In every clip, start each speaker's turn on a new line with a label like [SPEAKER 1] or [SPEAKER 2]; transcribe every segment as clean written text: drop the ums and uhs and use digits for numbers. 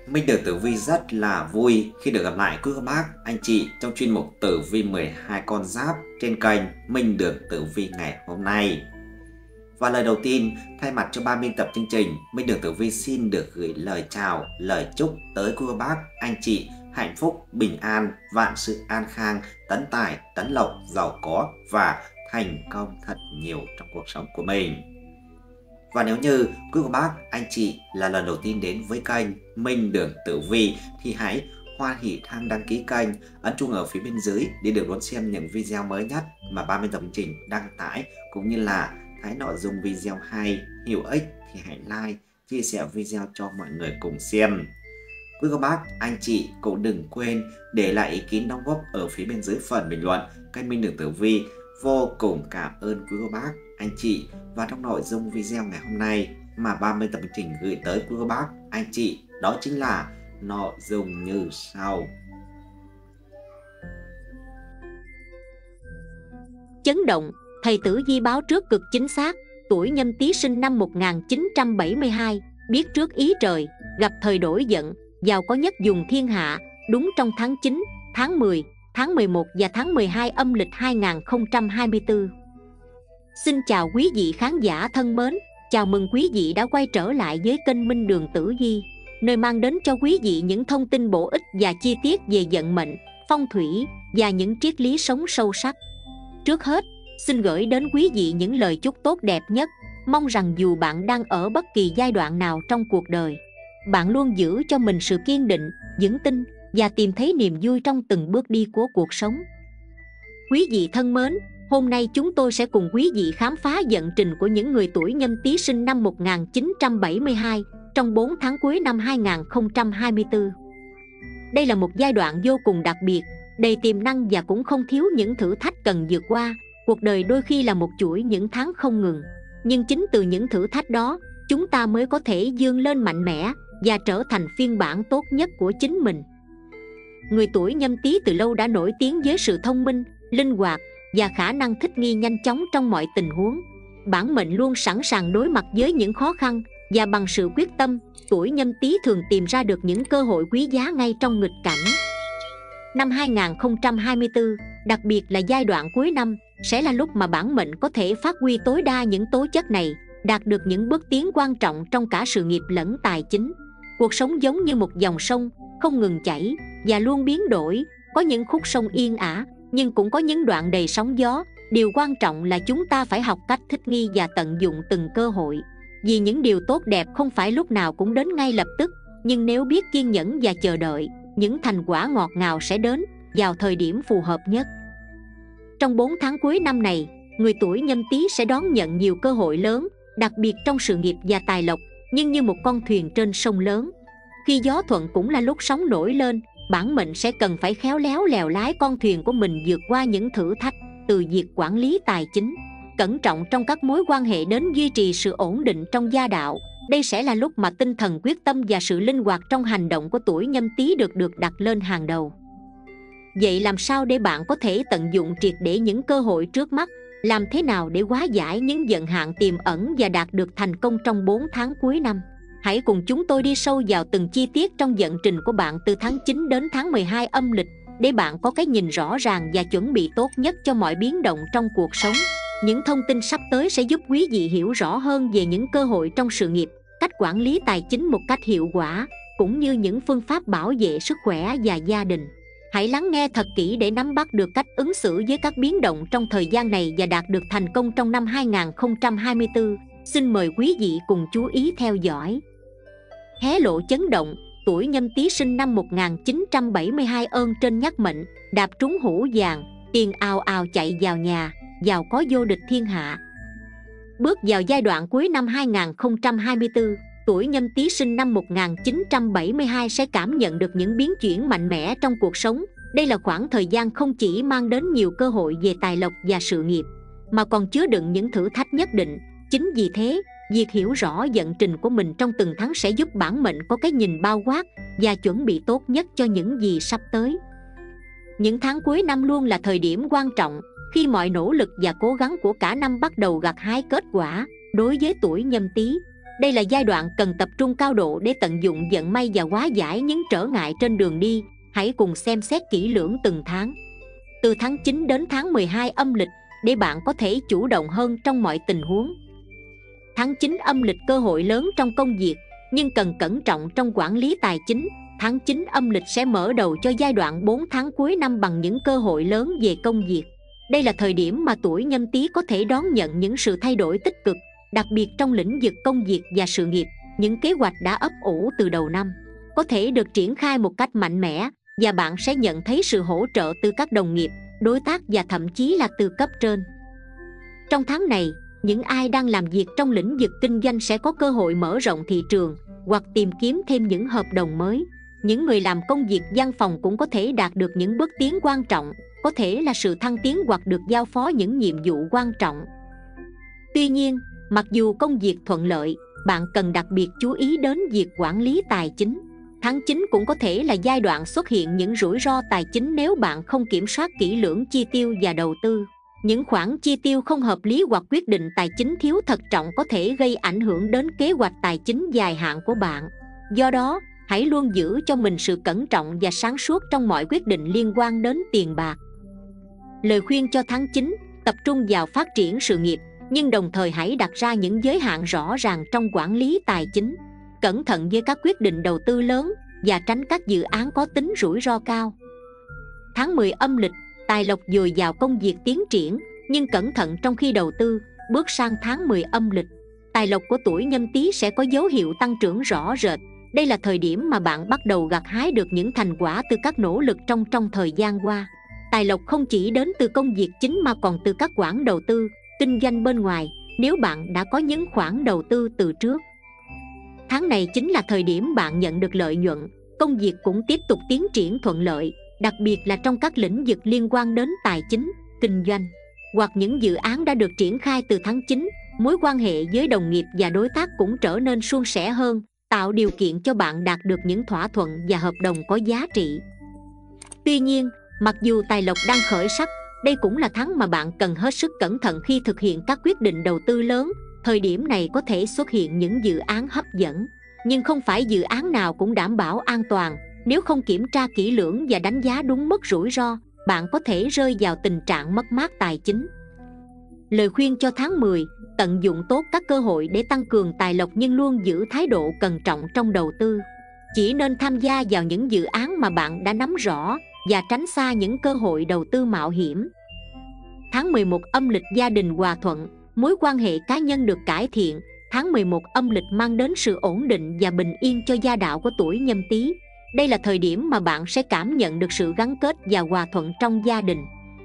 [SPEAKER 1] Minh được Tử Vi rất là vui khi được gặp lại quý cô bác, anh chị trong chuyên mục Tử Vi 12 con giáp trên kênh Minh được Tử Vi ngày hôm nay. Và lời đầu tiên, thay mặt cho ban biên tập chương trình, Minh được Tử Vi xin được gửi lời chào, lời chúc tới quý cô bác, anh chị hạnh phúc, bình an, vạn sự an khang, tấn tài, tấn lộc, giàu có và thành công thật nhiều trong cuộc sống của mình. Và nếu như quý cô bác, anh chị là lần đầu tiên đến với kênh Minh Đường Tử Vi thì hãy hoan hỉ thang đăng ký kênh, ấn chuông ở phía bên dưới để được đón xem những video mới nhất mà ban biên tập chương trình đăng tải, cũng như là thấy nội dung video hay, hữu ích thì hãy like, chia sẻ video cho mọi người cùng xem. Quý cô bác, anh chị cũng đừng quên để lại ý kiến đóng góp ở phía bên dưới phần bình luận. Kênh Minh Đường Tử Vi vô cùng cảm ơn quý cô bác, anh chị. Và trong nội dung video ngày hôm nay mà ban biên tập chương trình gửi tới quý cô bác, anh chị, đó chính là nội dung như sau.
[SPEAKER 2] Chấn động, thầy Tử Vi báo trước cực chính xác. Tuổi Nhâm Tý sinh năm 1972, biết trước ý trời, gặp thời đổi giận, giàu có nhất dùng thiên hạ, đúng trong tháng 9, tháng 10, tháng 11 và tháng 12 âm lịch 2024. Xin chào quý vị khán giả thân mến, chào mừng quý vị đã quay trở lại với kênh Minh Đường Tử Vi, nơi mang đến cho quý vị những thông tin bổ ích và chi tiết về vận mệnh, phong thủy và những triết lý sống sâu sắc. Trước hết, xin gửi đến quý vị những lời chúc tốt đẹp nhất. Mong rằng dù bạn đang ở bất kỳ giai đoạn nào trong cuộc đời, bạn luôn giữ cho mình sự kiên định, vững tin và tìm thấy niềm vui trong từng bước đi của cuộc sống. Quý vị thân mến, hôm nay chúng tôi sẽ cùng quý vị khám phá vận trình của những người tuổi Nhâm Tý sinh năm 1972 trong 4 tháng cuối năm 2024. Đây là một giai đoạn vô cùng đặc biệt, đầy tiềm năng và cũng không thiếu những thử thách cần vượt qua. Cuộc đời đôi khi là một chuỗi những tháng không ngừng, nhưng chính từ những thử thách đó, chúng ta mới có thể vươn lên mạnh mẽ và trở thành phiên bản tốt nhất của chính mình. Người tuổi Nhâm Tý từ lâu đã nổi tiếng với sự thông minh, linh hoạt và khả năng thích nghi nhanh chóng trong mọi tình huống. Bản mệnh luôn sẵn sàng đối mặt với những khó khăn và bằng sự quyết tâm, tuổi Nhâm Tý thường tìm ra được những cơ hội quý giá ngay trong nghịch cảnh. Năm 2024, đặc biệt là giai đoạn cuối năm, sẽ là lúc mà bản mệnh có thể phát huy tối đa những tố chất này, đạt được những bước tiến quan trọng trong cả sự nghiệp lẫn tài chính. Cuộc sống giống như một dòng sông, không ngừng chảy và luôn biến đổi, có những khúc sông yên ả, nhưng cũng có những đoạn đầy sóng gió. Điều quan trọng là chúng ta phải học cách thích nghi và tận dụng từng cơ hội. Vì những điều tốt đẹp không phải lúc nào cũng đến ngay lập tức, nhưng nếu biết kiên nhẫn và chờ đợi, những thành quả ngọt ngào sẽ đến vào thời điểm phù hợp nhất. Trong 4 tháng cuối năm này, người tuổi Nhâm Tý sẽ đón nhận nhiều cơ hội lớn, đặc biệt trong sự nghiệp và tài lộc, nhưng như một con thuyền trên sông lớn. Khi gió thuận cũng là lúc sóng nổi lên, bản mệnh sẽ cần phải khéo léo lèo lái con thuyền của mình vượt qua những thử thách, từ việc quản lý tài chính, cẩn trọng trong các mối quan hệ đến duy trì sự ổn định trong gia đạo. Đây sẽ là lúc mà tinh thần quyết tâm và sự linh hoạt trong hành động của tuổi Nhâm Tý được đặt lên hàng đầu. Vậy làm sao để bạn có thể tận dụng triệt để những cơ hội trước mắt? Làm thế nào để hóa giải những vận hạn tiềm ẩn và đạt được thành công trong 4 tháng cuối năm? Hãy cùng chúng tôi đi sâu vào từng chi tiết trong vận trình của bạn từ tháng 9 đến tháng 12 âm lịch, để bạn có cái nhìn rõ ràng và chuẩn bị tốt nhất cho mọi biến động trong cuộc sống. Những thông tin sắp tới sẽ giúp quý vị hiểu rõ hơn về những cơ hội trong sự nghiệp, cách quản lý tài chính một cách hiệu quả, cũng như những phương pháp bảo vệ sức khỏe và gia đình. Hãy lắng nghe thật kỹ để nắm bắt được cách ứng xử với các biến động trong thời gian này và đạt được thành công trong năm 2024. Xin mời quý vị cùng chú ý theo dõi. Hé lộ chấn động, tuổi Nhâm Tý sinh năm 1972 ơn trên nhắc mệnh, đạp trúng hũ vàng, tiền ào ào chạy vào nhà, giàu có vô địch thiên hạ. Bước vào giai đoạn cuối năm 2024, tuổi Nhâm Tý sinh năm 1972 sẽ cảm nhận được những biến chuyển mạnh mẽ trong cuộc sống. Đây là khoảng thời gian không chỉ mang đến nhiều cơ hội về tài lộc và sự nghiệp, mà còn chứa đựng những thử thách nhất định. Chính vì thế, việc hiểu rõ vận trình của mình trong từng tháng sẽ giúp bản mệnh có cái nhìn bao quát và chuẩn bị tốt nhất cho những gì sắp tới. Những tháng cuối năm luôn là thời điểm quan trọng, khi mọi nỗ lực và cố gắng của cả năm bắt đầu gặt hái kết quả. Đối với tuổi Nhâm Tý, Đây là giai đoạn cần tập trung cao độ để tận dụng vận may và hóa giải những trở ngại trên đường đi. Hãy cùng xem xét kỹ lưỡng từng tháng, từ tháng 9 đến tháng 12 âm lịch, để bạn có thể chủ động hơn trong mọi tình huống. Tháng 9 âm lịch cơ hội lớn trong công việc, nhưng cần cẩn trọng trong quản lý tài chính. Tháng 9 âm lịch sẽ mở đầu cho giai đoạn 4 tháng cuối năm bằng những cơ hội lớn về công việc. Đây là thời điểm mà tuổi Nhâm Tý có thể đón nhận những sự thay đổi tích cực, đặc biệt trong lĩnh vực công việc và sự nghiệp. Những kế hoạch đã ấp ủ từ đầu năm có thể được triển khai một cách mạnh mẽ, và bạn sẽ nhận thấy sự hỗ trợ từ các đồng nghiệp, đối tác và thậm chí là từ cấp trên. Trong tháng này, những ai đang làm việc trong lĩnh vực kinh doanh sẽ có cơ hội mở rộng thị trường hoặc tìm kiếm thêm những hợp đồng mới. Những người làm công việc văn phòng cũng có thể đạt được những bước tiến quan trọng, có thể là sự thăng tiến hoặc được giao phó những nhiệm vụ quan trọng. Tuy nhiên, mặc dù công việc thuận lợi, bạn cần đặc biệt chú ý đến việc quản lý tài chính. Tháng 9 cũng có thể là giai đoạn xuất hiện những rủi ro tài chính nếu bạn không kiểm soát kỹ lưỡng chi tiêu và đầu tư. Những khoản chi tiêu không hợp lý hoặc quyết định tài chính thiếu thận trọng có thể gây ảnh hưởng đến kế hoạch tài chính dài hạn của bạn. Do đó, hãy luôn giữ cho mình sự cẩn trọng và sáng suốt trong mọi quyết định liên quan đến tiền bạc. Lời khuyên cho tháng 9: tập trung vào phát triển sự nghiệp, nhưng đồng thời hãy đặt ra những giới hạn rõ ràng trong quản lý tài chính. Cẩn thận với các quyết định đầu tư lớn và tránh các dự án có tính rủi ro cao. Tháng 10 âm lịch, tài lộc dồi dào, công việc tiến triển, nhưng cẩn thận trong khi đầu tư. Bước sang tháng 10 âm lịch, tài lộc của tuổi Nhâm Tý sẽ có dấu hiệu tăng trưởng rõ rệt. Đây là thời điểm mà bạn bắt đầu gặt hái được những thành quả từ các nỗ lực trong thời gian qua. Tài lộc không chỉ đến từ công việc chính mà còn từ các khoản đầu tư, kinh doanh bên ngoài, nếu bạn đã có những khoản đầu tư từ trước. Tháng này chính là thời điểm bạn nhận được lợi nhuận, công việc cũng tiếp tục tiến triển thuận lợi, đặc biệt là trong các lĩnh vực liên quan đến tài chính, kinh doanh, hoặc những dự án đã được triển khai từ tháng 9. Mối quan hệ với đồng nghiệp và đối tác cũng trở nên suôn sẻ hơn, tạo điều kiện cho bạn đạt được những thỏa thuận và hợp đồng có giá trị. Tuy nhiên, mặc dù tài lộc đang khởi sắc, đây cũng là tháng mà bạn cần hết sức cẩn thận khi thực hiện các quyết định đầu tư lớn. Thời điểm này có thể xuất hiện những dự án hấp dẫn, nhưng không phải dự án nào cũng đảm bảo an toàn. Nếu không kiểm tra kỹ lưỡng và đánh giá đúng mức rủi ro, bạn có thể rơi vào tình trạng mất mát tài chính. Lời khuyên cho tháng 10: tận dụng tốt các cơ hội để tăng cường tài lộc, nhưng luôn giữ thái độ cẩn trọng trong đầu tư. Chỉ nên tham gia vào những dự án mà bạn đã nắm rõ và tránh xa những cơ hội đầu tư mạo hiểm. Tháng 11 âm lịch, gia đình hòa thuận, mối quan hệ cá nhân được cải thiện. Tháng 11 âm lịch mang đến sự ổn định và bình yên cho gia đạo của tuổi Nhâm Tý. Đây là thời điểm mà bạn sẽ cảm nhận được sự gắn kết và hòa thuận trong gia đình.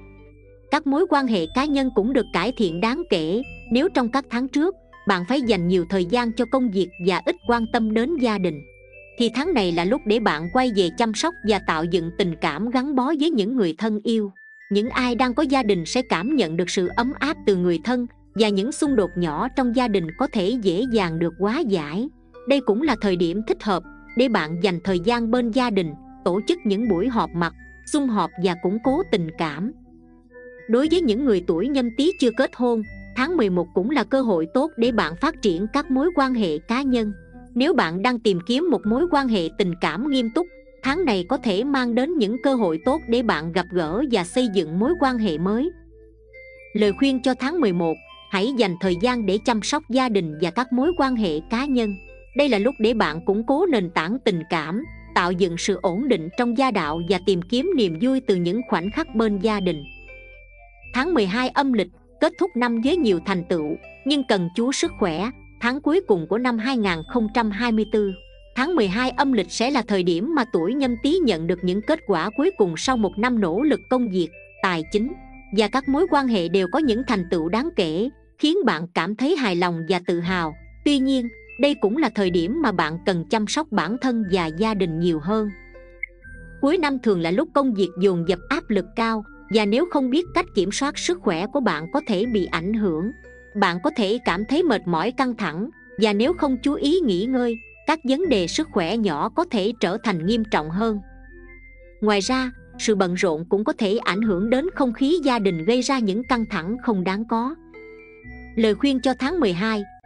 [SPEAKER 2] Các mối quan hệ cá nhân cũng được cải thiện đáng kể. Nếu trong các tháng trước, bạn phải dành nhiều thời gian cho công việc và ít quan tâm đến gia đình, thì tháng này là lúc để bạn quay về chăm sóc và tạo dựng tình cảm gắn bó với những người thân yêu. Những ai đang có gia đình sẽ cảm nhận được sự ấm áp từ người thân, và những xung đột nhỏ trong gia đình có thể dễ dàng được hóa giải. Đây cũng là thời điểm thích hợp để bạn dành thời gian bên gia đình, tổ chức những buổi họp mặt, sum họp và củng cố tình cảm. Đối với những người tuổi Nhâm Tý chưa kết hôn, tháng 11 cũng là cơ hội tốt để bạn phát triển các mối quan hệ cá nhân. Nếu bạn đang tìm kiếm một mối quan hệ tình cảm nghiêm túc, tháng này có thể mang đến những cơ hội tốt để bạn gặp gỡ và xây dựng mối quan hệ mới. Lời khuyên cho tháng 11: hãy dành thời gian để chăm sóc gia đình và các mối quan hệ cá nhân. Đây là lúc để bạn củng cố nền tảng tình cảm, tạo dựng sự ổn định trong gia đạo và tìm kiếm niềm vui từ những khoảnh khắc bên gia đình. Tháng 12 âm lịch, kết thúc năm với nhiều thành tựu, nhưng cần chú sức khỏe. Tháng cuối cùng của năm 2024, tháng 12 âm lịch sẽ là thời điểm mà tuổi Nhâm Tý nhận được những kết quả cuối cùng sau một năm nỗ lực. Công việc, tài chính và các mối quan hệ đều có những thành tựu đáng kể, khiến bạn cảm thấy hài lòng và tự hào. Tuy nhiên, đây cũng là thời điểm mà bạn cần chăm sóc bản thân và gia đình nhiều hơn. Cuối năm thường là lúc công việc dồn dập, áp lực cao, và nếu không biết cách kiểm soát, sức khỏe của bạn có thể bị ảnh hưởng. Bạn có thể cảm thấy mệt mỏi, căng thẳng, và nếu không chú ý nghỉ ngơi, các vấn đề sức khỏe nhỏ có thể trở thành nghiêm trọng hơn. Ngoài ra, sự bận rộn cũng có thể ảnh hưởng đến không khí gia đình, gây ra những căng thẳng không đáng có. Lời khuyên cho tháng 12: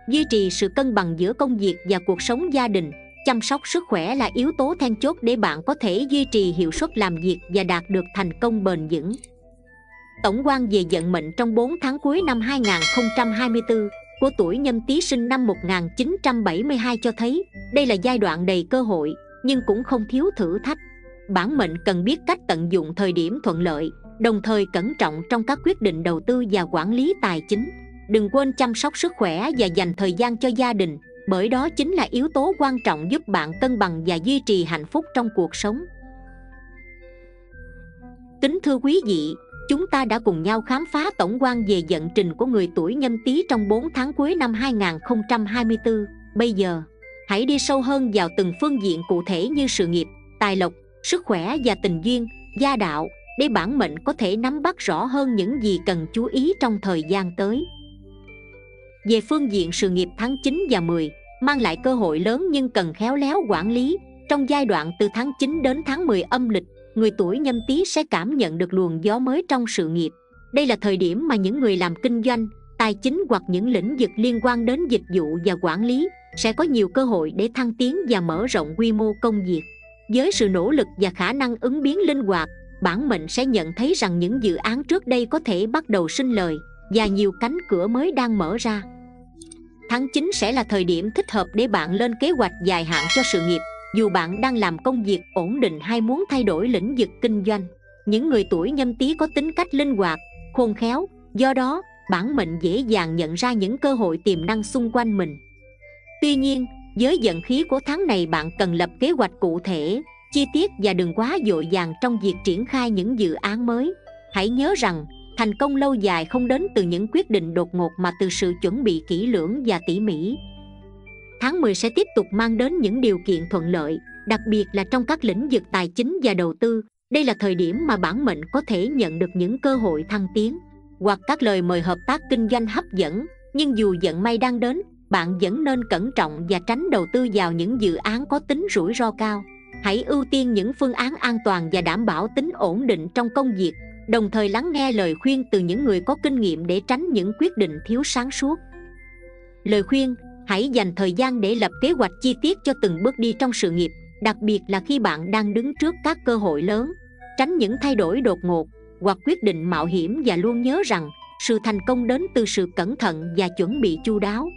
[SPEAKER 2] Duy trì sự cân bằng giữa công việc và cuộc sống gia đình. Chăm sóc sức khỏe là yếu tố then chốt để bạn có thể duy trì hiệu suất làm việc và đạt được thành công bền vững. Tổng quan về vận mệnh trong 4 tháng cuối năm 2024 của tuổi Nhâm Tý sinh năm 1972 cho thấy đây là giai đoạn đầy cơ hội nhưng cũng không thiếu thử thách. Bản mệnh cần biết cách tận dụng thời điểm thuận lợi, đồng thời cẩn trọng trong các quyết định đầu tư và quản lý tài chính. Đừng quên chăm sóc sức khỏe và dành thời gian cho gia đình, bởi đó chính là yếu tố quan trọng giúp bạn cân bằng và duy trì hạnh phúc trong cuộc sống. Kính thưa quý vị, chúng ta đã cùng nhau khám phá tổng quan về vận trình của người tuổi Nhâm Tý trong 4 tháng cuối năm 2024. Bây giờ, hãy đi sâu hơn vào từng phương diện cụ thể như sự nghiệp, tài lộc, sức khỏe và tình duyên, gia đạo, để bản mệnh có thể nắm bắt rõ hơn những gì cần chú ý trong thời gian tới. Về phương diện sự nghiệp, tháng 9 và 10 mang lại cơ hội lớn nhưng cần khéo léo quản lý. Trong giai đoạn từ tháng 9 đến tháng 10 âm lịch, người tuổi Nhâm Tý sẽ cảm nhận được luồng gió mới trong sự nghiệp. Đây là thời điểm mà những người làm kinh doanh, tài chính hoặc những lĩnh vực liên quan đến dịch vụ và quản lý sẽ có nhiều cơ hội để thăng tiến và mở rộng quy mô công việc. Với sự nỗ lực và khả năng ứng biến linh hoạt, bản mệnh sẽ nhận thấy rằng những dự án trước đây có thể bắt đầu sinh lời và nhiều cánh cửa mới đang mở ra. Tháng 9 sẽ là thời điểm thích hợp để bạn lên kế hoạch dài hạn cho sự nghiệp, dù bạn đang làm công việc ổn định hay muốn thay đổi lĩnh vực kinh doanh. Những người tuổi Nhâm Tý có tính cách linh hoạt, khôn khéo, do đó bản mệnh dễ dàng nhận ra những cơ hội tiềm năng xung quanh mình. Tuy nhiên, với vận khí của tháng này, bạn cần lập kế hoạch cụ thể, chi tiết và đừng quá vội vàng trong việc triển khai những dự án mới. Hãy nhớ rằng, thành công lâu dài không đến từ những quyết định đột ngột mà từ sự chuẩn bị kỹ lưỡng và tỉ mỉ. Tháng 10 sẽ tiếp tục mang đến những điều kiện thuận lợi, đặc biệt là trong các lĩnh vực tài chính và đầu tư. Đây là thời điểm mà bản mệnh có thể nhận được những cơ hội thăng tiến hoặc các lời mời hợp tác kinh doanh hấp dẫn. Nhưng dù vận may đang đến, bạn vẫn nên cẩn trọng và tránh đầu tư vào những dự án có tính rủi ro cao. Hãy ưu tiên những phương án an toàn và đảm bảo tính ổn định trong công việc, đồng thời lắng nghe lời khuyên từ những người có kinh nghiệm để tránh những quyết định thiếu sáng suốt. Lời khuyên: hãy dành thời gian để lập kế hoạch chi tiết cho từng bước đi trong sự nghiệp, đặc biệt là khi bạn đang đứng trước các cơ hội lớn. Tránh những thay đổi đột ngột hoặc quyết định mạo hiểm và luôn nhớ rằng sự thành công đến từ sự cẩn thận và chuẩn bị chu đáo.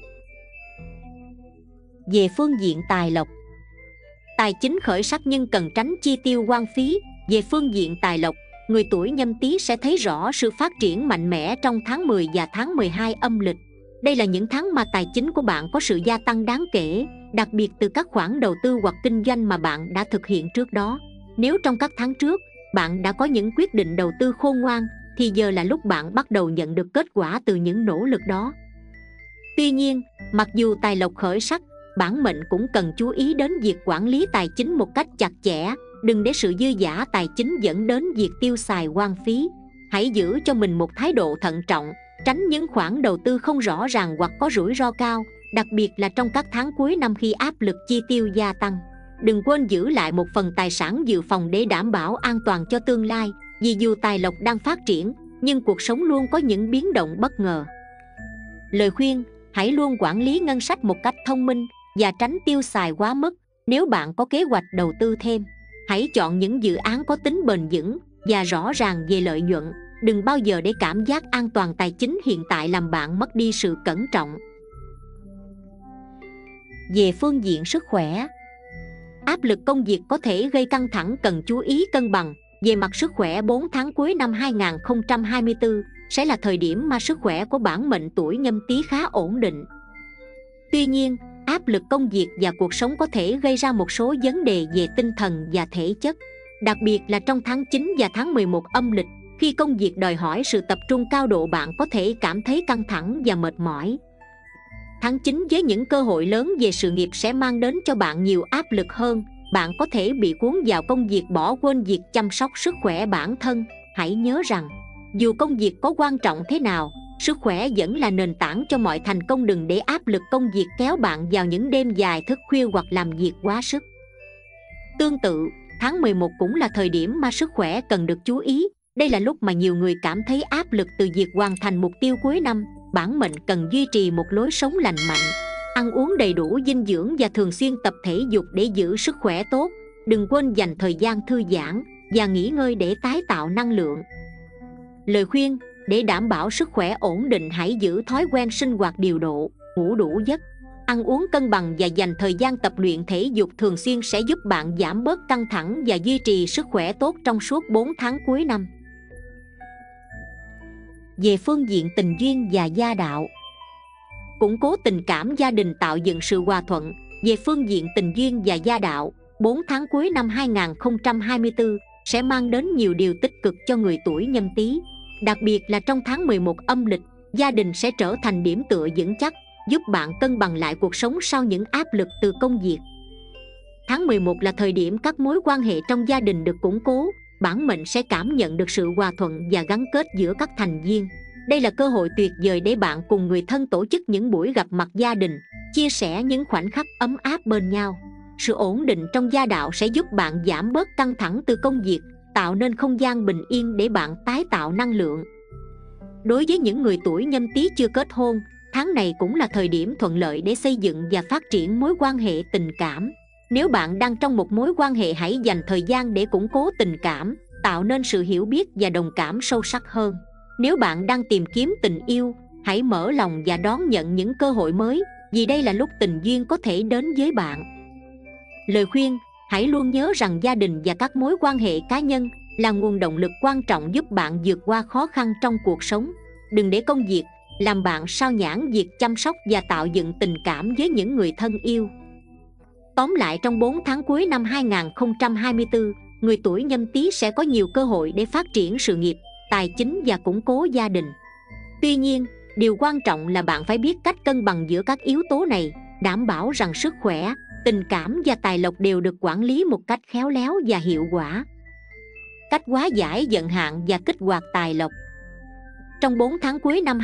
[SPEAKER 2] Về phương diện tài lộc, tài chính khởi sắc nhưng cần tránh chi tiêu hoang phí. Về phương diện tài lộc, người tuổi Nhâm Tý sẽ thấy rõ sự phát triển mạnh mẽ trong tháng 10 và tháng 12 âm lịch. Đây là những tháng mà tài chính của bạn có sự gia tăng đáng kể, đặc biệt từ các khoản đầu tư hoặc kinh doanh mà bạn đã thực hiện trước đó. Nếu trong các tháng trước, bạn đã có những quyết định đầu tư khôn ngoan, thì giờ là lúc bạn bắt đầu nhận được kết quả từ những nỗ lực đó. Tuy nhiên, mặc dù tài lộc khởi sắc, bản mệnh cũng cần chú ý đến việc quản lý tài chính một cách chặt chẽ. Đừng để sự dư dả tài chính dẫn đến việc tiêu xài hoang phí. Hãy giữ cho mình một thái độ thận trọng, tránh những khoản đầu tư không rõ ràng hoặc có rủi ro cao, đặc biệt là trong các tháng cuối năm khi áp lực chi tiêu gia tăng. Đừng quên giữ lại một phần tài sản dự phòng để đảm bảo an toàn cho tương lai, vì dù tài lộc đang phát triển, nhưng cuộc sống luôn có những biến động bất ngờ. Lời khuyên: hãy luôn quản lý ngân sách một cách thông minh và tránh tiêu xài quá mức. Nếu bạn có kế hoạch đầu tư thêm, hãy chọn những dự án có tính bền vững và rõ ràng về lợi nhuận. Đừng bao giờ để cảm giác an toàn tài chính hiện tại làm bạn mất đi sự cẩn trọng. Về phương diện sức khỏe, áp lực công việc có thể gây căng thẳng, cần chú ý cân bằng. Về mặt sức khỏe, 4 tháng cuối năm 2024 sẽ là thời điểm mà sức khỏe của bản mệnh tuổi Nhâm Tý khá ổn định. Tuy nhiên, áp lực công việc và cuộc sống có thể gây ra một số vấn đề về tinh thần và thể chất, đặc biệt là trong tháng 9 và tháng 11 âm lịch. Khi công việc đòi hỏi sự tập trung cao độ, bạn có thể cảm thấy căng thẳng và mệt mỏi. Tháng 9 với những cơ hội lớn về sự nghiệp sẽ mang đến cho bạn nhiều áp lực hơn. Bạn có thể bị cuốn vào công việc, bỏ quên việc chăm sóc sức khỏe bản thân. Hãy nhớ rằng, dù công việc có quan trọng thế nào, sức khỏe vẫn là nền tảng cho mọi thành công. Đừng để áp lực công việc kéo bạn vào những đêm dài thức khuya hoặc làm việc quá sức. Tương tự, tháng 11 cũng là thời điểm mà sức khỏe cần được chú ý. Đây là lúc mà nhiều người cảm thấy áp lực từ việc hoàn thành mục tiêu cuối năm. bản mệnh cần duy trì một lối sống lành mạnh, ăn uống đầy đủ dinh dưỡng và thường xuyên tập thể dục để giữ sức khỏe tốt. Đừng quên dành thời gian thư giãn và nghỉ ngơi để tái tạo năng lượng. Lời khuyên: để đảm bảo sức khỏe ổn định, hãy giữ thói quen sinh hoạt điều độ, ngủ đủ giấc, ăn uống cân bằng và dành thời gian tập luyện thể dục thường xuyên sẽ giúp bạn giảm bớt căng thẳng và duy trì sức khỏe tốt trong suốt 4 tháng cuối năm. Về phương diện tình duyên và gia đạo, củng cố tình cảm gia đình, tạo dựng sự hòa thuận. Về phương diện tình duyên và gia đạo, 4 tháng cuối năm 2024 sẽ mang đến nhiều điều tích cực cho người tuổi Nhâm Tý. Đặc biệt là trong tháng 11 âm lịch, gia đình sẽ trở thành điểm tựa vững chắc, giúp bạn cân bằng lại cuộc sống sau những áp lực từ công việc. Tháng 11 là thời điểm các mối quan hệ trong gia đình được củng cố, bản mệnh sẽ cảm nhận được sự hòa thuận và gắn kết giữa các thành viên. Đây là cơ hội tuyệt vời để bạn cùng người thân tổ chức những buổi gặp mặt gia đình, chia sẻ những khoảnh khắc ấm áp bên nhau. Sự ổn định trong gia đạo sẽ giúp bạn giảm bớt căng thẳng từ công việc, tạo nên không gian bình yên để bạn tái tạo năng lượng. Đối với những người tuổi Nhâm Tý chưa kết hôn, tháng này cũng là thời điểm thuận lợi để xây dựng và phát triển mối quan hệ tình cảm. Nếu bạn đang trong một mối quan hệ, hãy dành thời gian để củng cố tình cảm, tạo nên sự hiểu biết và đồng cảm sâu sắc hơn. Nếu bạn đang tìm kiếm tình yêu, hãy mở lòng và đón nhận những cơ hội mới, vì đây là lúc tình duyên có thể đến với bạn. Lời khuyên: hãy luôn nhớ rằng gia đình và các mối quan hệ cá nhân là nguồn động lực quan trọng giúp bạn vượt qua khó khăn trong cuộc sống. Đừng để công việc làm bạn sao nhãng việc chăm sóc và tạo dựng tình cảm với những người thân yêu. Tóm lại, trong 4 tháng cuối năm 2024, người tuổi Nhâm Tý sẽ có nhiều cơ hội để phát triển sự nghiệp, tài chính và củng cố gia đình. Tuy nhiên, điều quan trọng là bạn phải biết cách cân bằng giữa các yếu tố này, đảm bảo rằng sức khỏe, tình cảm và tài lộc đều được quản lý một cách khéo léo và hiệu quả. Cách hóa giải vận hạn và kích hoạt tài lộc. Trong 4 tháng cuối năm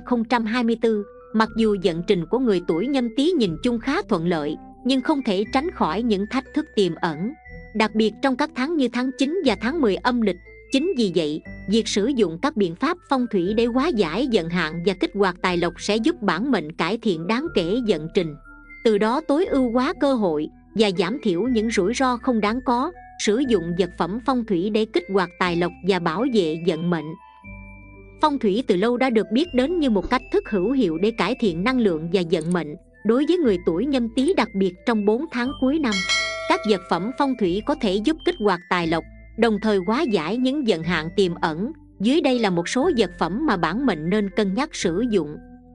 [SPEAKER 2] 2024, mặc dù vận trình của người tuổi Nhâm Tý nhìn chung khá thuận lợi, nhưng không thể tránh khỏi những thách thức tiềm ẩn, đặc biệt trong các tháng như tháng 9 và tháng 10 âm lịch. Chính vì vậy, việc sử dụng các biện pháp phong thủy để hóa giải vận hạn và kích hoạt tài lộc sẽ giúp bản mệnh cải thiện đáng kể vận trình, từ đó tối ưu hóa cơ hội và giảm thiểu những rủi ro không đáng có. Sử dụng vật phẩm phong thủy để kích hoạt tài lộc và bảo vệ vận mệnh. Phong thủy từ lâu đã được biết đến như một cách thức hữu hiệu để cải thiện năng lượng và vận mệnh. Đối với người tuổi Nhâm Tý, đặc biệt trong 4 tháng cuối năm, các vật phẩm phong thủy có thể giúp kích hoạt tài lộc, đồng thời hóa giải những vận hạn tiềm ẩn. Dưới đây là một số vật phẩm mà bản mệnh nên cân nhắc sử dụng.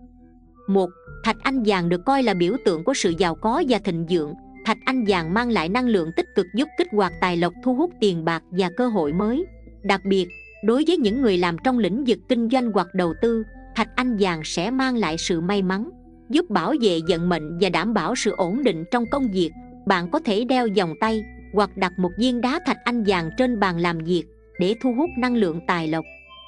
[SPEAKER 2] 1. Thạch anh vàng được coi là biểu tượng của sự giàu có và thịnh vượng. Thạch anh vàng mang lại năng lượng tích cực, giúp kích hoạt tài lộc, thu hút tiền bạc và cơ hội mới. Đặc biệt, đối với những người làm trong lĩnh vực kinh doanh hoặc đầu tư, thạch anh vàng sẽ mang lại sự may mắn, giúp bảo vệ vận mệnh và đảm bảo sự ổn định trong công việc. Bạn có thể đeo vòng tay hoặc đặt một viên đá thạch anh vàng trên bàn làm việc để thu hút năng lượng tài lộc.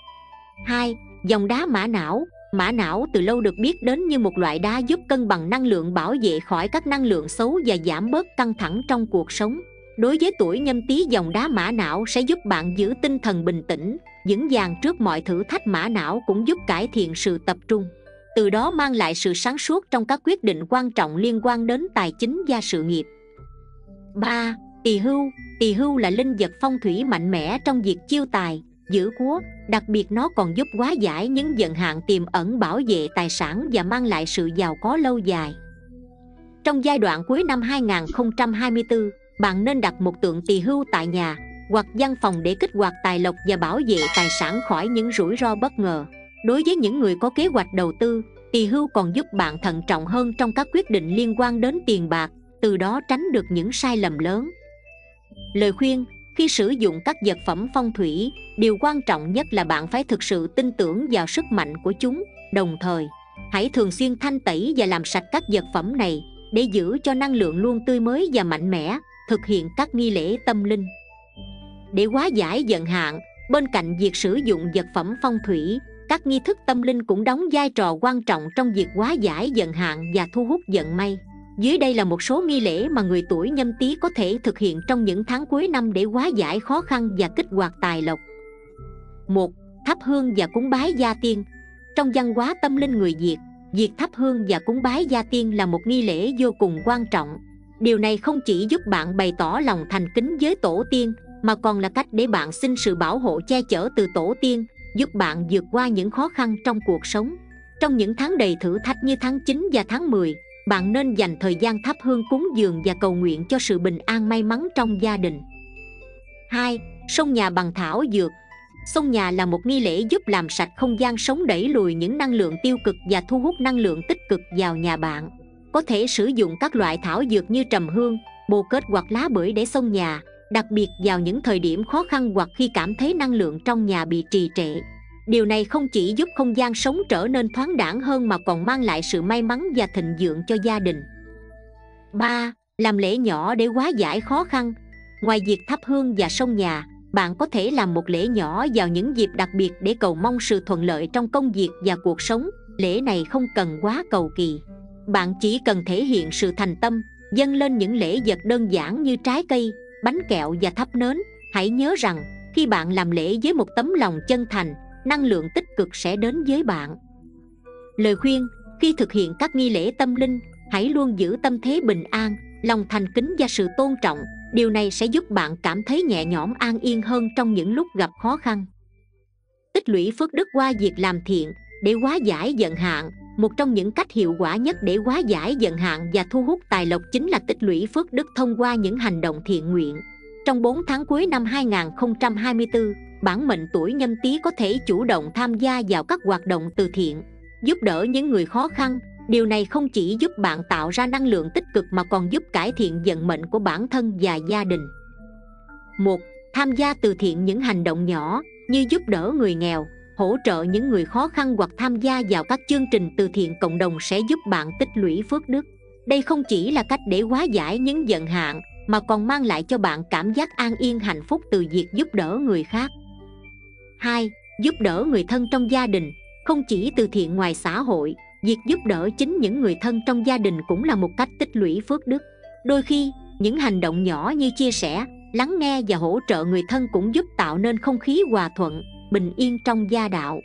[SPEAKER 2] 2. Dòng đá mã não. Mã não từ lâu được biết đến như một loại đá giúp cân bằng năng lượng, bảo vệ khỏi các năng lượng xấu và giảm bớt căng thẳng trong cuộc sống. Đối với tuổi Nhâm Tý, dòng đá mã não sẽ giúp bạn giữ tinh thần bình tĩnh, vững vàng trước mọi thử thách. Mã não cũng giúp cải thiện sự tập trung, từ đó mang lại sự sáng suốt trong các quyết định quan trọng liên quan đến tài chính và sự nghiệp. 3. Tỳ hưu. Tỳ hưu là linh vật phong thủy mạnh mẽ trong việc chiêu tài, giữ của. Đặc biệt nó còn giúp hóa giải những vận hạn tiềm ẩn, bảo vệ tài sản và mang lại sự giàu có lâu dài. Trong giai đoạn cuối năm 2024, bạn nên đặt một tượng tỳ hưu tại nhà hoặc văn phòng để kích hoạt tài lộc và bảo vệ tài sản khỏi những rủi ro bất ngờ. Đối với những người có kế hoạch đầu tư, tỳ hưu còn giúp bạn thận trọng hơn trong các quyết định liên quan đến tiền bạc, từ đó tránh được những sai lầm lớn. Lời khuyên: khi sử dụng các vật phẩm phong thủy, điều quan trọng nhất là bạn phải thực sự tin tưởng vào sức mạnh của chúng. Đồng thời, hãy thường xuyên thanh tẩy và làm sạch các vật phẩm này để giữ cho năng lượng luôn tươi mới và mạnh mẽ. Thực hiện các nghi lễ tâm linh để hóa giải vận hạn. Bên cạnh việc sử dụng vật phẩm phong thủy, các nghi thức tâm linh cũng đóng vai trò quan trọng trong việc hóa giải vận hạn và thu hút vận may. Dưới đây là một số nghi lễ mà người tuổi Nhâm Tý có thể thực hiện trong những tháng cuối năm để hóa giải khó khăn và kích hoạt tài lộc. 1. Thắp hương và cúng bái gia tiên. Trong văn hóa tâm linh người Việt, việc thắp hương và cúng bái gia tiên là một nghi lễ vô cùng quan trọng. Điều này không chỉ giúp bạn bày tỏ lòng thành kính với tổ tiên, mà còn là cách để bạn xin sự bảo hộ che chở từ tổ tiên, giúp bạn vượt qua những khó khăn trong cuộc sống. Trong những tháng đầy thử thách như tháng 9 và tháng 10, bạn nên dành thời gian thắp hương cúng dường và cầu nguyện cho sự bình an may mắn trong gia đình. 2. Xông nhà bằng thảo dược. Xông nhà là một nghi lễ giúp làm sạch không gian sống, đẩy lùi những năng lượng tiêu cực và thu hút năng lượng tích cực vào nhà bạn. Có thể sử dụng các loại thảo dược như trầm hương, bồ kết hoặc lá bưởi để xông nhà, đặc biệt vào những thời điểm khó khăn hoặc khi cảm thấy năng lượng trong nhà bị trì trệ. Điều này không chỉ giúp không gian sống trở nên thoáng đãng hơn mà còn mang lại sự may mắn và thịnh vượng cho gia đình. 3. Làm lễ nhỏ để hóa giải khó khăn. Ngoài việc thắp hương và xông nhà, bạn có thể làm một lễ nhỏ vào những dịp đặc biệt để cầu mong sự thuận lợi trong công việc và cuộc sống. Lễ này không cần quá cầu kỳ. Bạn chỉ cần thể hiện sự thành tâm, dâng lên những lễ vật đơn giản như trái cây, bánh kẹo và thắp nến. Hãy nhớ rằng, khi bạn làm lễ với một tấm lòng chân thành, năng lượng tích cực sẽ đến với bạn. Lời khuyên: khi thực hiện các nghi lễ tâm linh, hãy luôn giữ tâm thế bình an, lòng thành kính và sự tôn trọng. Điều này sẽ giúp bạn cảm thấy nhẹ nhõm, an yên hơn trong những lúc gặp khó khăn. Tích lũy phước đức qua việc làm thiện để hóa giải vận hạn. Một trong những cách hiệu quả nhất để hóa giải vận hạn và thu hút tài lộc chính là tích lũy phước đức thông qua những hành động thiện nguyện. Trong 4 tháng cuối năm 2024, bản mệnh tuổi Nhâm Tý có thể chủ động tham gia vào các hoạt động từ thiện, giúp đỡ những người khó khăn. Điều này không chỉ giúp bạn tạo ra năng lượng tích cực mà còn giúp cải thiện vận mệnh của bản thân và gia đình. 1. Tham gia từ thiện. Những hành động nhỏ như giúp đỡ người nghèo, hỗ trợ những người khó khăn hoặc tham gia vào các chương trình từ thiện cộng đồng sẽ giúp bạn tích lũy phước đức. Đây không chỉ là cách để hóa giải những vận hạn, mà còn mang lại cho bạn cảm giác an yên, hạnh phúc từ việc giúp đỡ người khác. 2. Giúp đỡ người thân trong gia đình. Không chỉ từ thiện ngoài xã hội, việc giúp đỡ chính những người thân trong gia đình cũng là một cách tích lũy phước đức. Đôi khi, những hành động nhỏ như chia sẻ, lắng nghe và hỗ trợ người thân cũng giúp tạo nên không khí hòa thuận, bình yên trong gia đạo.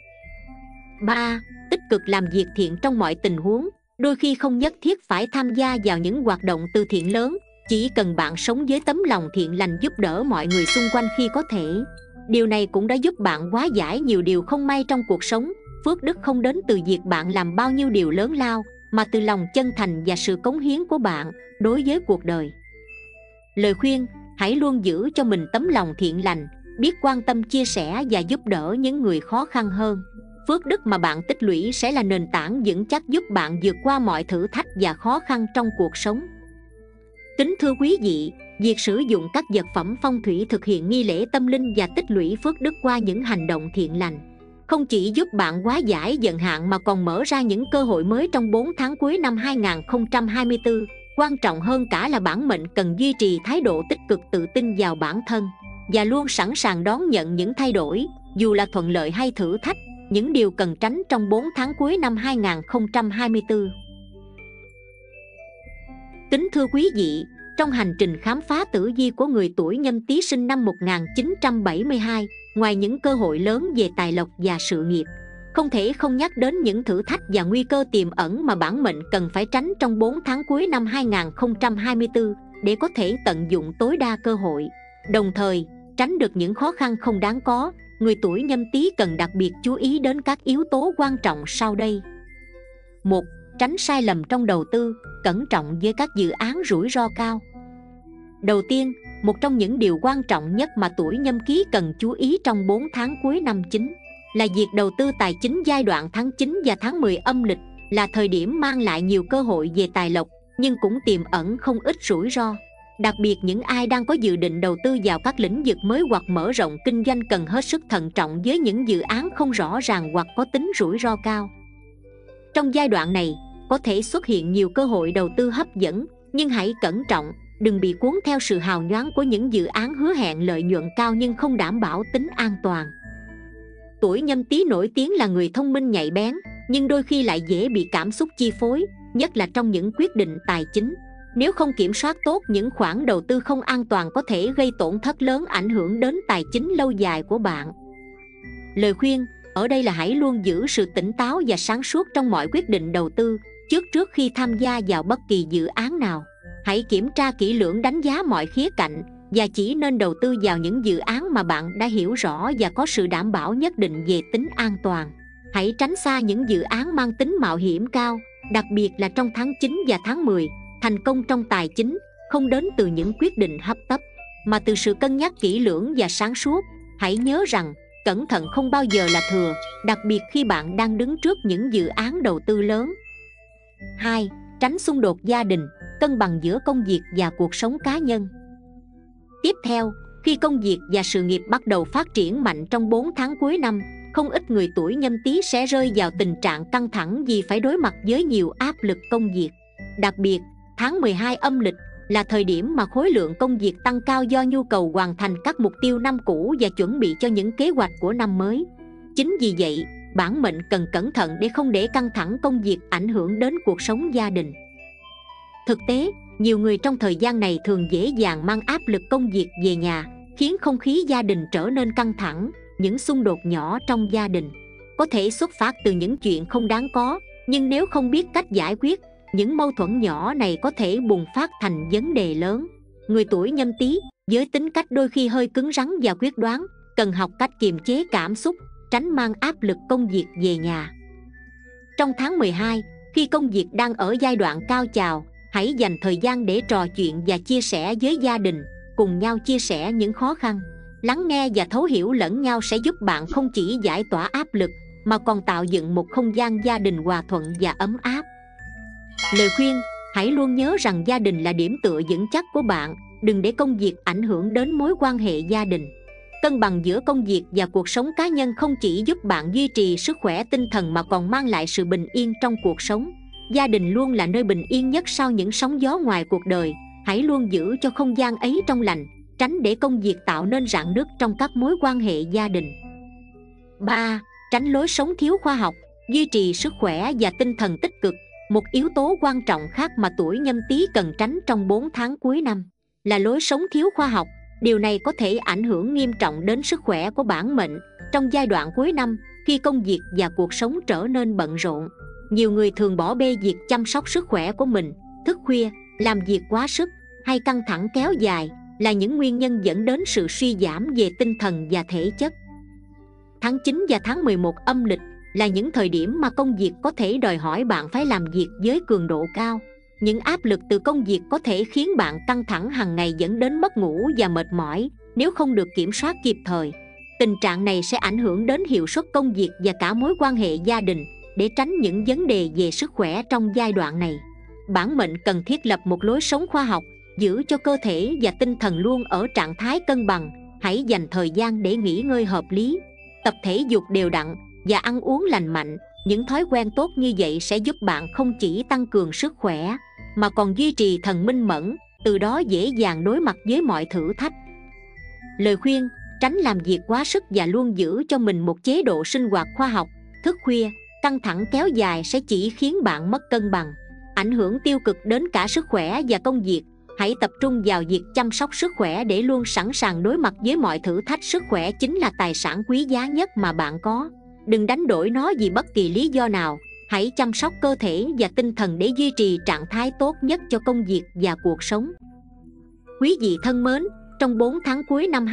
[SPEAKER 2] 3. Tích cực làm việc thiện trong mọi tình huống. Đôi khi không nhất thiết phải tham gia vào những hoạt động từ thiện lớn, chỉ cần bạn sống với tấm lòng thiện lành, giúp đỡ mọi người xung quanh khi có thể. Điều này cũng đã giúp bạn hóa giải nhiều điều không may trong cuộc sống. Phước đức không đến từ việc bạn làm bao nhiêu điều lớn lao, mà từ lòng chân thành và sự cống hiến của bạn đối với cuộc đời. Lời khuyên: hãy luôn giữ cho mình tấm lòng thiện lành, biết quan tâm, chia sẻ và giúp đỡ những người khó khăn hơn. Phước đức mà bạn tích lũy sẽ là nền tảng vững chắc giúp bạn vượt qua mọi thử thách và khó khăn trong cuộc sống. Kính thưa quý vị, việc sử dụng các vật phẩm phong thủy thực hiện nghi lễ tâm linh và tích lũy phước đức qua những hành động thiện lành không chỉ giúp bạn hóa giải vận hạn mà còn mở ra những cơ hội mới trong 4 tháng cuối năm 2024. Quan trọng hơn cả là bản mệnh cần duy trì thái độ tích cực, tự tin vào bản thân và luôn sẵn sàng đón nhận những thay đổi, dù là thuận lợi hay thử thách. Những điều cần tránh trong 4 tháng cuối năm 2024. Kính thưa quý vị, trong hành trình khám phá tử vi của người tuổi Nhâm Tý sinh năm 1972, ngoài những cơ hội lớn về tài lộc và sự nghiệp, không thể không nhắc đến những thử thách và nguy cơ tiềm ẩn mà bản mệnh cần phải tránh trong 4 tháng cuối năm 2024 để có thể tận dụng tối đa cơ hội, đồng thời tránh được những khó khăn không đáng có. Người tuổi Nhâm Tý cần đặc biệt chú ý đến các yếu tố quan trọng sau đây. 1. Tránh sai lầm trong đầu tư, cẩn trọng với các dự án rủi ro cao. Đầu tiên, một trong những điều quan trọng nhất mà tuổi Nhâm Ký cần chú ý trong 4 tháng cuối năm chính là việc đầu tư tài chính. Giai đoạn tháng 9 và tháng 10 âm lịch là thời điểm mang lại nhiều cơ hội về tài lộc, nhưng cũng tiềm ẩn không ít rủi ro. Đặc biệt những ai đang có dự định đầu tư vào các lĩnh vực mới hoặc mở rộng kinh doanh cần hết sức thận trọng với những dự án không rõ ràng hoặc có tính rủi ro cao. Trong giai đoạn này, có thể xuất hiện nhiều cơ hội đầu tư hấp dẫn, nhưng hãy cẩn trọng, đừng bị cuốn theo sự hào nhoáng của những dự án hứa hẹn lợi nhuận cao nhưng không đảm bảo tính an toàn. Tuổi Nhâm Tý nổi tiếng là người thông minh nhạy bén, nhưng đôi khi lại dễ bị cảm xúc chi phối, nhất là trong những quyết định tài chính. Nếu không kiểm soát tốt, những khoản đầu tư không an toàn có thể gây tổn thất lớn, ảnh hưởng đến tài chính lâu dài của bạn. Lời khuyên: ở đây là hãy luôn giữ sự tỉnh táo và sáng suốt trong mọi quyết định đầu tư. Trước khi tham gia vào bất kỳ dự án nào, hãy kiểm tra kỹ lưỡng, đánh giá mọi khía cạnh và chỉ nên đầu tư vào những dự án mà bạn đã hiểu rõ và có sự đảm bảo nhất định về tính an toàn. Hãy tránh xa những dự án mang tính mạo hiểm cao, đặc biệt là trong tháng 9 và tháng 10. Thành công trong tài chính không đến từ những quyết định hấp tấp, mà từ sự cân nhắc kỹ lưỡng và sáng suốt. Hãy nhớ rằng cẩn thận không bao giờ là thừa, đặc biệt khi bạn đang đứng trước những dự án đầu tư lớn. 2. Tránh xung đột gia đình, cân bằng giữa công việc và cuộc sống cá nhân. Tiếp theo, khi công việc và sự nghiệp bắt đầu phát triển mạnh trong 4 tháng cuối năm, không ít người tuổi Nhâm Tý sẽ rơi vào tình trạng căng thẳng vì phải đối mặt với nhiều áp lực công việc. Đặc biệt, tháng 12 âm lịch là thời điểm mà khối lượng công việc tăng cao do nhu cầu hoàn thành các mục tiêu năm cũ và chuẩn bị cho những kế hoạch của năm mới. Chính vì vậy, bản mệnh cần cẩn thận để không để căng thẳng công việc ảnh hưởng đến cuộc sống gia đình. Thực tế, nhiều người trong thời gian này thường dễ dàng mang áp lực công việc về nhà, khiến không khí gia đình trở nên căng thẳng. Những xung đột nhỏ trong gia đình có thể xuất phát từ những chuyện không đáng có, nhưng nếu không biết cách giải quyết, những mâu thuẫn nhỏ này có thể bùng phát thành vấn đề lớn. Người tuổi Nhâm Tý với tính cách đôi khi hơi cứng rắn và quyết đoán, cần học cách kiềm chế cảm xúc, tránh mang áp lực công việc về nhà. Trong tháng 12, khi công việc đang ở giai đoạn cao trào, hãy dành thời gian để trò chuyện và chia sẻ với gia đình, cùng nhau chia sẻ những khó khăn. Lắng nghe và thấu hiểu lẫn nhau sẽ giúp bạn không chỉ giải tỏa áp lực, mà còn tạo dựng một không gian gia đình hòa thuận và ấm áp. Lời khuyên: hãy luôn nhớ rằng gia đình là điểm tựa vững chắc của bạn. Đừng để công việc ảnh hưởng đến mối quan hệ gia đình. Cân bằng giữa công việc và cuộc sống cá nhân không chỉ giúp bạn duy trì sức khỏe tinh thần mà còn mang lại sự bình yên trong cuộc sống. Gia đình luôn là nơi bình yên nhất sau những sóng gió ngoài cuộc đời. Hãy luôn giữ cho không gian ấy trong lành, tránh để công việc tạo nên rạn nứt trong các mối quan hệ gia đình. 3. Tránh lối sống thiếu khoa học, duy trì sức khỏe và tinh thần tích cực. Một yếu tố quan trọng khác mà tuổi Nhâm Tý cần tránh trong 4 tháng cuối năm là lối sống thiếu khoa học. Điều này có thể ảnh hưởng nghiêm trọng đến sức khỏe của bản mệnh. Trong giai đoạn cuối năm, khi công việc và cuộc sống trở nên bận rộn, nhiều người thường bỏ bê việc chăm sóc sức khỏe của mình. Thức khuya, làm việc quá sức hay căng thẳng kéo dài là những nguyên nhân dẫn đến sự suy giảm về tinh thần và thể chất. Tháng 9 và tháng 11 âm lịch là những thời điểm mà công việc có thể đòi hỏi bạn phải làm việc với cường độ cao. Những áp lực từ công việc có thể khiến bạn căng thẳng hàng ngày, dẫn đến mất ngủ và mệt mỏi nếu không được kiểm soát kịp thời. Tình trạng này sẽ ảnh hưởng đến hiệu suất công việc và cả mối quan hệ gia đình. Để tránh những vấn đề về sức khỏe trong giai đoạn này, bản mệnh cần thiết lập một lối sống khoa học, giữ cho cơ thể và tinh thần luôn ở trạng thái cân bằng. Hãy dành thời gian để nghỉ ngơi hợp lý, tập thể dục đều đặn và ăn uống lành mạnh. Những thói quen tốt như vậy sẽ giúp bạn không chỉ tăng cường sức khỏe mà còn duy trì thần minh mẫn, từ đó dễ dàng đối mặt với mọi thử thách. Lời khuyên: tránh làm việc quá sức và luôn giữ cho mình một chế độ sinh hoạt khoa học. Thức khuya, căng thẳng kéo dài sẽ chỉ khiến bạn mất cân bằng, ảnh hưởng tiêu cực đến cả sức khỏe và công việc. Hãy tập trung vào việc chăm sóc sức khỏe để luôn sẵn sàng đối mặt với mọi thử thách. Sức khỏe chính là tài sản quý giá nhất mà bạn có. Đừng đánh đổi nó vì bất kỳ lý do nào. Hãy chăm sóc cơ thể và tinh thần để duy trì trạng thái tốt nhất cho công việc và cuộc sống. Quý vị thân mến, trong 4 tháng cuối năm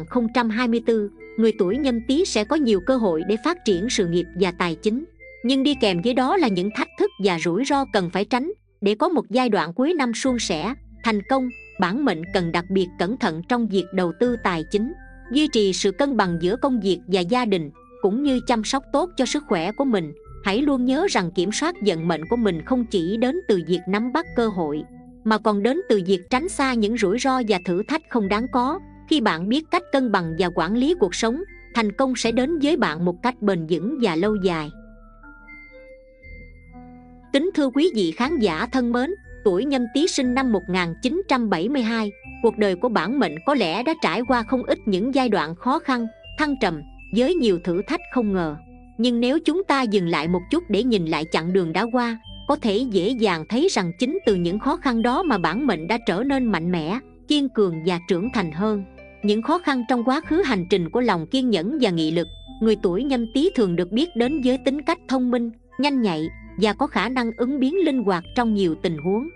[SPEAKER 2] 2024, người tuổi Nhâm Tý sẽ có nhiều cơ hội để phát triển sự nghiệp và tài chính. Nhưng đi kèm với đó là những thách thức và rủi ro cần phải tránh. Để có một giai đoạn cuối năm suôn sẻ, thành công, bản mệnh cần đặc biệt cẩn thận trong việc đầu tư tài chính, duy trì sự cân bằng giữa công việc và gia đình, cũng như chăm sóc tốt cho sức khỏe của mình. Hãy luôn nhớ rằng kiểm soát vận mệnh của mình không chỉ đến từ việc nắm bắt cơ hội, mà còn đến từ việc tránh xa những rủi ro và thử thách không đáng có. Khi bạn biết cách cân bằng và quản lý cuộc sống, thành công sẽ đến với bạn một cách bền vững và lâu dài. Kính thưa quý vị khán giả thân mến, tuổi Nhâm Tý sinh năm 1972, cuộc đời của bản mệnh có lẽ đã trải qua không ít những giai đoạn khó khăn, thăng trầm, với nhiều thử thách không ngờ. Nhưng nếu chúng ta dừng lại một chút để nhìn lại chặng đường đã qua, có thể dễ dàng thấy rằng chính từ những khó khăn đó mà bản mệnh đã trở nên mạnh mẽ, kiên cường và trưởng thành hơn. Những khó khăn trong quá khứ, hành trình của lòng kiên nhẫn và nghị lực Người tuổi Nhâm Tý thường được biết đến với tính cách thông minh, nhanh nhạy và có khả năng ứng biến linh hoạt trong nhiều tình huống.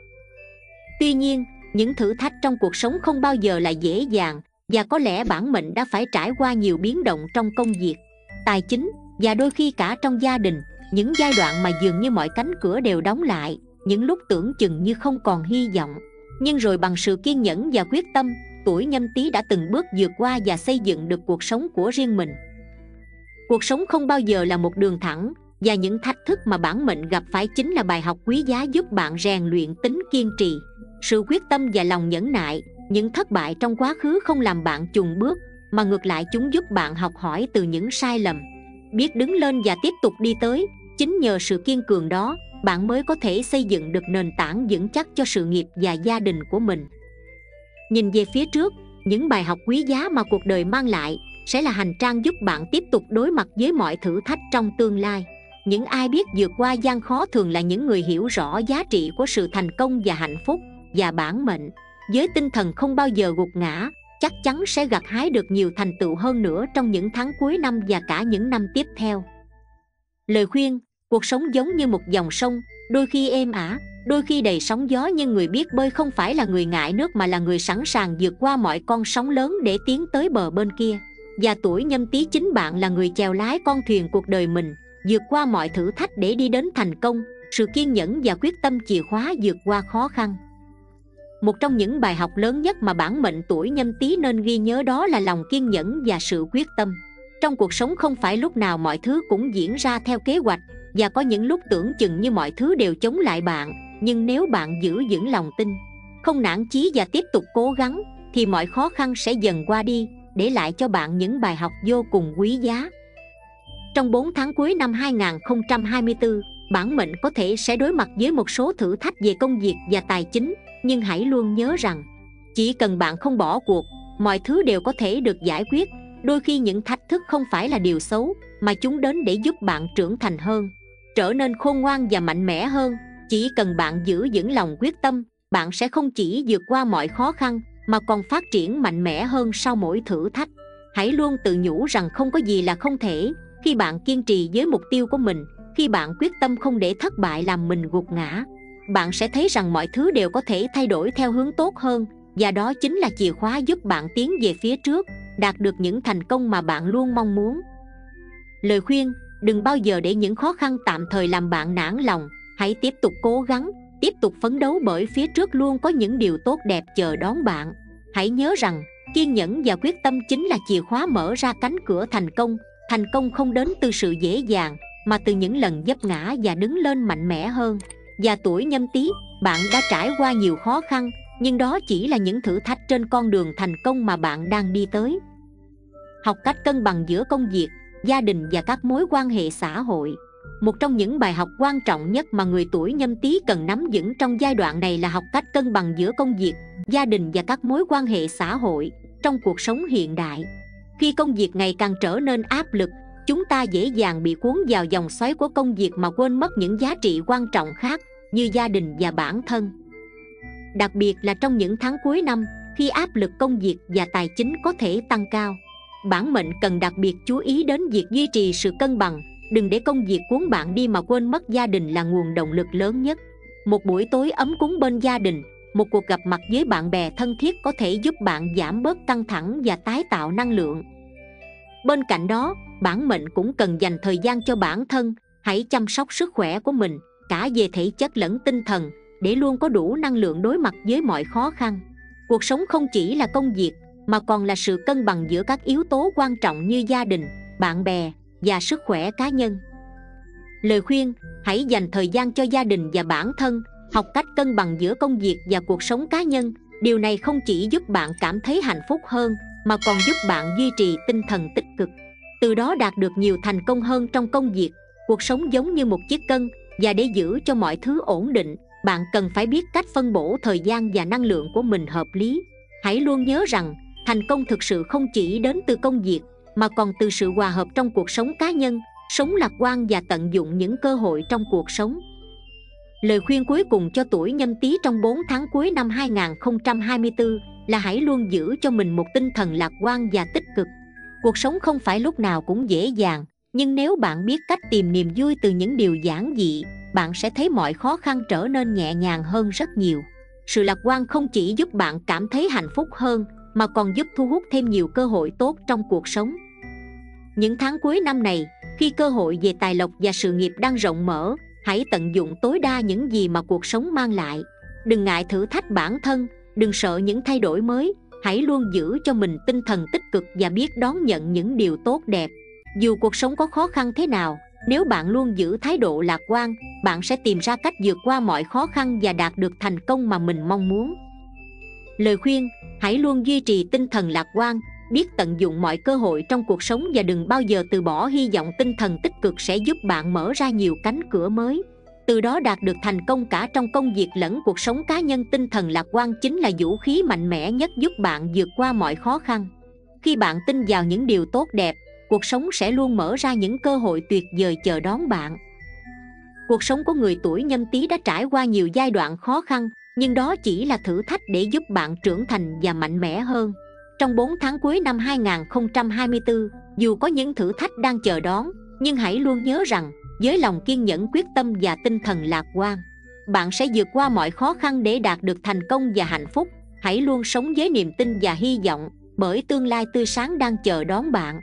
[SPEAKER 2] Tuy nhiên, những thử thách trong cuộc sống không bao giờ là dễ dàng, và có lẽ bản mệnh đã phải trải qua nhiều biến động trong công việc, tài chính và đôi khi cả trong gia đình. Những giai đoạn mà dường như mọi cánh cửa đều đóng lại, những lúc tưởng chừng như không còn hy vọng. Nhưng rồi bằng sự kiên nhẫn và quyết tâm, tuổi Nhâm Tý đã từng bước vượt qua và xây dựng được cuộc sống của riêng mình. Cuộc sống không bao giờ là một đường thẳng, và những thách thức mà bản mệnh gặp phải chính là bài học quý giá giúp bạn rèn luyện tính kiên trì, sự quyết tâm và lòng nhẫn nại. Những thất bại trong quá khứ không làm bạn chùn bước, mà ngược lại chúng giúp bạn học hỏi từ những sai lầm, biết đứng lên và tiếp tục đi tới. Chính nhờ sự kiên cường đó, bạn mới có thể xây dựng được nền tảng vững chắc cho sự nghiệp và gia đình của mình. Nhìn về phía trước, những bài học quý giá mà cuộc đời mang lại sẽ là hành trang giúp bạn tiếp tục đối mặt với mọi thử thách trong tương lai. Những ai biết vượt qua gian khó thường là những người hiểu rõ giá trị của sự thành công và hạnh phúc, và bản mệnh với tinh thần không bao giờ gục ngã chắc chắn sẽ gặt hái được nhiều thành tựu hơn nữa trong những tháng cuối năm và cả những năm tiếp theo. Lời khuyên: cuộc sống giống như một dòng sông, đôi khi êm ả, đôi khi đầy sóng gió, nhưng người biết bơi không phải là người ngại nước mà là người sẵn sàng vượt qua mọi con sóng lớn để tiến tới bờ bên kia. Và tuổi Nhâm Tý chính bạn là người chèo lái con thuyền cuộc đời mình, vượt qua mọi thử thách để đi đến thành công. Sự kiên nhẫn và quyết tâm chìa khóa vượt qua khó khăn. Một trong những bài học lớn nhất mà bản mệnh tuổi Nhâm Tý nên ghi nhớ đó là lòng kiên nhẫn và sự quyết tâm. Trong cuộc sống không phải lúc nào mọi thứ cũng diễn ra theo kế hoạch, và có những lúc tưởng chừng như mọi thứ đều chống lại bạn. Nhưng nếu bạn giữ vững lòng tin, không nản chí và tiếp tục cố gắng, thì mọi khó khăn sẽ dần qua đi, để lại cho bạn những bài học vô cùng quý giá. Trong 4 tháng cuối năm 2024, bản mệnh có thể sẽ đối mặt với một số thử thách về công việc và tài chính, nhưng hãy luôn nhớ rằng chỉ cần bạn không bỏ cuộc, mọi thứ đều có thể được giải quyết. Đôi khi những thách thức không phải là điều xấu, mà chúng đến để giúp bạn trưởng thành hơn, trở nên khôn ngoan và mạnh mẽ hơn. Chỉ cần bạn giữ vững lòng quyết tâm, bạn sẽ không chỉ vượt qua mọi khó khăn mà còn phát triển mạnh mẽ hơn sau mỗi thử thách. Hãy luôn tự nhủ rằng không có gì là không thể. Khi bạn kiên trì với mục tiêu của mình, khi bạn quyết tâm không để thất bại làm mình gục ngã, bạn sẽ thấy rằng mọi thứ đều có thể thay đổi theo hướng tốt hơn. Và đó chính là chìa khóa giúp bạn tiến về phía trước, đạt được những thành công mà bạn luôn mong muốn. Lời khuyên: đừng bao giờ để những khó khăn tạm thời làm bạn nản lòng. Hãy tiếp tục cố gắng, tiếp tục phấn đấu, bởi phía trước luôn có những điều tốt đẹp chờ đón bạn. Hãy nhớ rằng kiên nhẫn và quyết tâm chính là chìa khóa mở ra cánh cửa thành công. Thành công không đến từ sự dễ dàng, mà từ những lần vấp ngã và đứng lên mạnh mẽ hơn. Và tuổi Nhâm Tý, bạn đã trải qua nhiều khó khăn, nhưng đó chỉ là những thử thách trên con đường thành công mà bạn đang đi tới. Học cách cân bằng giữa công việc, gia đình và các mối quan hệ xã hội. Một trong những bài học quan trọng nhất mà người tuổi Nhâm Tý cần nắm vững trong giai đoạn này là học cách cân bằng giữa công việc, gia đình và các mối quan hệ xã hội. Trong cuộc sống hiện đại, khi công việc ngày càng trở nên áp lực, chúng ta dễ dàng bị cuốn vào dòng xoáy của công việc mà quên mất những giá trị quan trọng khác như gia đình và bản thân. Đặc biệt là trong những tháng cuối năm, khi áp lực công việc và tài chính có thể tăng cao, bản mệnh cần đặc biệt chú ý đến việc duy trì sự cân bằng. Đừng để công việc cuốn bạn đi mà quên mất gia đình là nguồn động lực lớn nhất. Một buổi tối ấm cúng bên gia đình, một cuộc gặp mặt với bạn bè thân thiết có thể giúp bạn giảm bớt căng thẳng và tái tạo năng lượng. Bên cạnh đó, bản mệnh cũng cần dành thời gian cho bản thân. Hãy chăm sóc sức khỏe của mình, cả về thể chất lẫn tinh thần, để luôn có đủ năng lượng đối mặt với mọi khó khăn. Cuộc sống không chỉ là công việc, mà còn là sự cân bằng giữa các yếu tố quan trọng như gia đình, bạn bè và sức khỏe cá nhân. Lời khuyên: hãy dành thời gian cho gia đình và bản thân. Học cách cân bằng giữa công việc và cuộc sống cá nhân. Điều này không chỉ giúp bạn cảm thấy hạnh phúc hơn, mà còn giúp bạn duy trì tinh thần tích cực, từ đó đạt được nhiều thành công hơn trong công việc. Cuộc sống giống như một chiếc cân, và để giữ cho mọi thứ ổn định, bạn cần phải biết cách phân bổ thời gian và năng lượng của mình hợp lý. Hãy luôn nhớ rằng thành công thực sự không chỉ đến từ công việc, mà còn từ sự hòa hợp trong cuộc sống cá nhân, sống lạc quan và tận dụng những cơ hội trong cuộc sống. Lời khuyên cuối cùng cho tuổi Nhâm Tý trong 4 tháng cuối năm 2024 là hãy luôn giữ cho mình một tinh thần lạc quan và tích cực. Cuộc sống không phải lúc nào cũng dễ dàng, nhưng nếu bạn biết cách tìm niềm vui từ những điều giản dị, bạn sẽ thấy mọi khó khăn trở nên nhẹ nhàng hơn rất nhiều. Sự lạc quan không chỉ giúp bạn cảm thấy hạnh phúc hơn, mà còn giúp thu hút thêm nhiều cơ hội tốt trong cuộc sống. Những tháng cuối năm này, khi cơ hội về tài lộc và sự nghiệp đang rộng mở, hãy tận dụng tối đa những gì mà cuộc sống mang lại. Đừng ngại thử thách bản thân, đừng sợ những thay đổi mới, hãy luôn giữ cho mình tinh thần tích cực và biết đón nhận những điều tốt đẹp. Dù cuộc sống có khó khăn thế nào, nếu bạn luôn giữ thái độ lạc quan, bạn sẽ tìm ra cách vượt qua mọi khó khăn và đạt được thành công mà mình mong muốn. Lời khuyên: hãy luôn duy trì tinh thần lạc quan, biết tận dụng mọi cơ hội trong cuộc sống và đừng bao giờ từ bỏ hy vọng. Tinh thần tích cực sẽ giúp bạn mở ra nhiều cánh cửa mới, từ đó đạt được thành công cả trong công việc lẫn cuộc sống cá nhân. Tinh thần lạc quan chính là vũ khí mạnh mẽ nhất giúp bạn vượt qua mọi khó khăn. Khi bạn tin vào những điều tốt đẹp, cuộc sống sẽ luôn mở ra những cơ hội tuyệt vời chờ đón bạn. Cuộc sống của người tuổi Nhâm Tý đã trải qua nhiều giai đoạn khó khăn, nhưng đó chỉ là thử thách để giúp bạn trưởng thành và mạnh mẽ hơn. Trong 4 tháng cuối năm 2024, dù có những thử thách đang chờ đón, nhưng hãy luôn nhớ rằng, với lòng kiên nhẫn, quyết tâm và tinh thần lạc quan, bạn sẽ vượt qua mọi khó khăn để đạt được thành công và hạnh phúc. Hãy luôn sống với niềm tin và hy vọng, bởi tương lai tươi sáng đang chờ đón bạn.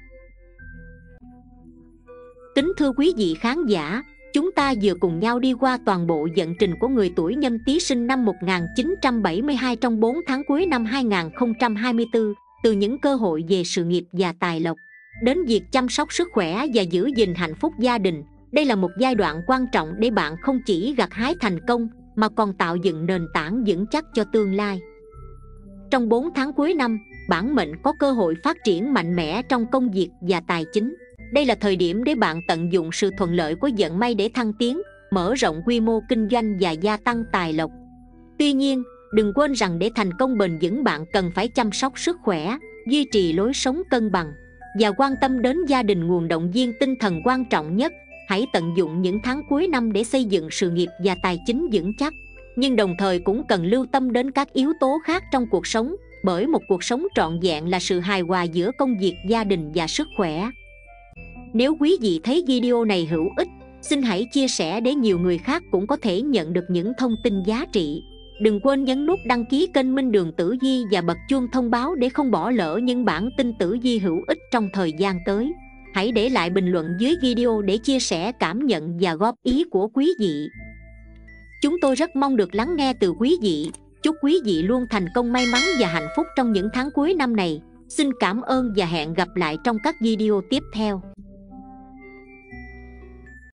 [SPEAKER 2] Kính thưa quý vị khán giả, chúng ta vừa cùng nhau đi qua toàn bộ vận trình của người tuổi Nhâm Tý sinh năm 1972 trong 4 tháng cuối năm 2024, từ những cơ hội về sự nghiệp và tài lộc, đến việc chăm sóc sức khỏe và giữ gìn hạnh phúc gia đình. Đây là một giai đoạn quan trọng để bạn không chỉ gặt hái thành công, mà còn tạo dựng nền tảng vững chắc cho tương lai. Trong 4 tháng cuối năm, bản mệnh có cơ hội phát triển mạnh mẽ trong công việc và tài chính. Đây là thời điểm để bạn tận dụng sự thuận lợi của vận may để thăng tiến, mở rộng quy mô kinh doanh và gia tăng tài lộc. Tuy nhiên, đừng quên rằng để thành công bền vững, bạn cần phải chăm sóc sức khỏe, duy trì lối sống cân bằng và quan tâm đến gia đình. Nguồn động viên tinh thần quan trọng nhất. Hãy tận dụng những tháng cuối năm để xây dựng sự nghiệp và tài chính vững chắc, nhưng đồng thời cũng cần lưu tâm đến các yếu tố khác trong cuộc sống, bởi một cuộc sống trọn vẹn là sự hài hòa giữa công việc, gia đình và sức khỏe. Nếu quý vị thấy video này hữu ích, xin hãy chia sẻ để nhiều người khác cũng có thể nhận được những thông tin giá trị. Đừng quên nhấn nút đăng ký kênh Minh Đường Tử Vi và bật chuông thông báo để không bỏ lỡ những bản tin tử vi hữu ích trong thời gian tới. Hãy để lại bình luận dưới video để chia sẻ cảm nhận và góp ý của quý vị. Chúng tôi rất mong được lắng nghe từ quý vị. Chúc quý vị luôn thành công, may mắn và hạnh phúc trong những tháng cuối năm này. Xin cảm ơn và hẹn gặp lại trong các video tiếp theo.